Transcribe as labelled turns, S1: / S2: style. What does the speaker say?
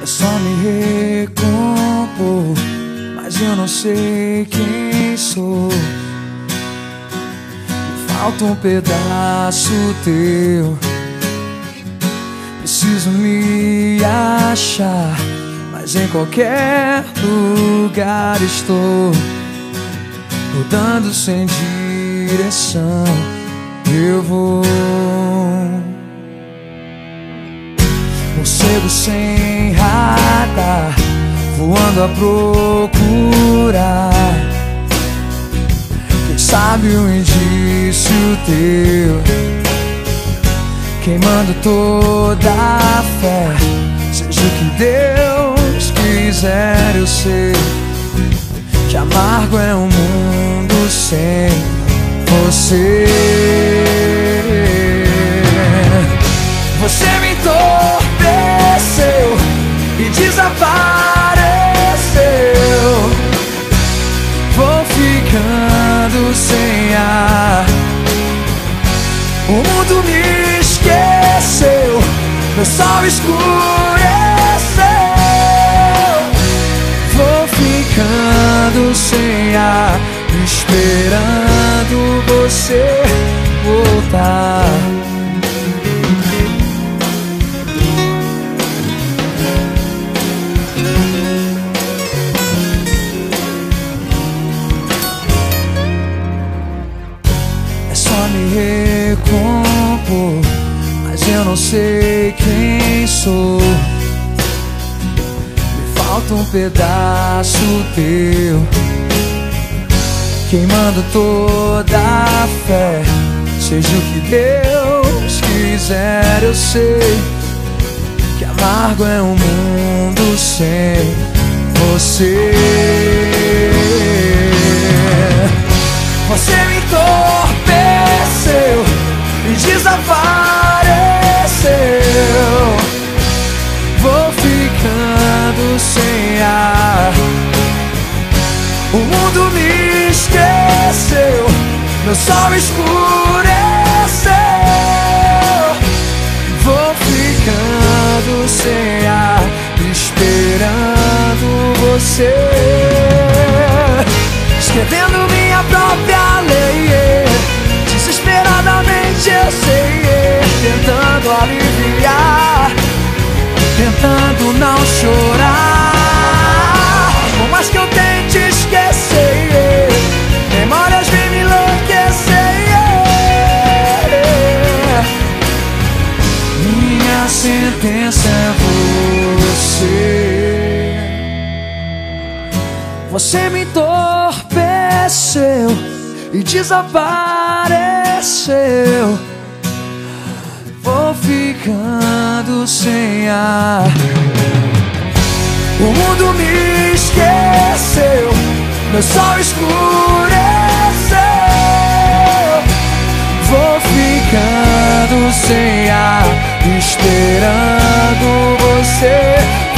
S1: só me recompor, mas eu não sei quem sou. Me falta um pedaço teu, preciso me achar, mas em qualquer lugar estou, rodando sem direção. Eu vou, morcego sem radar, voando a procurar. Quem sabe um indício teu, queimando toda a fé. Seja o que Deus quiser, eu sei que amargo é um mundo sem você. Você me entorpeceu e desapareceu. Vou ficando sem ar, o mundo me esqueceu, meu sol escureceu. Vou ficando sem ar, esperando você voltar. É só me recompor, mas eu não sei quem sou. Me falta um pedaço teu, queimando toda a fé. Seja o que Deus quiser, eu sei que amargo é um mundo sem você. Você me entorpeceu e desapareceu. Vou ficando sem ar, o mundo me esqueceu, meu sol escureceu. Vou ficando sem ar, esperando você, escrevendo minha própria lei. Desesperadamente eu sei, tentando aliviar, tentando não chorar. Por mais que eu tente esquecer, memórias vêm me enlouquecer. Minha sentença é você. Você me entorpeceu e desapareceu. Vou ficando sem ar, o mundo me esqueceu, meu sol escureceu. Vou ficando sem ar, esperando você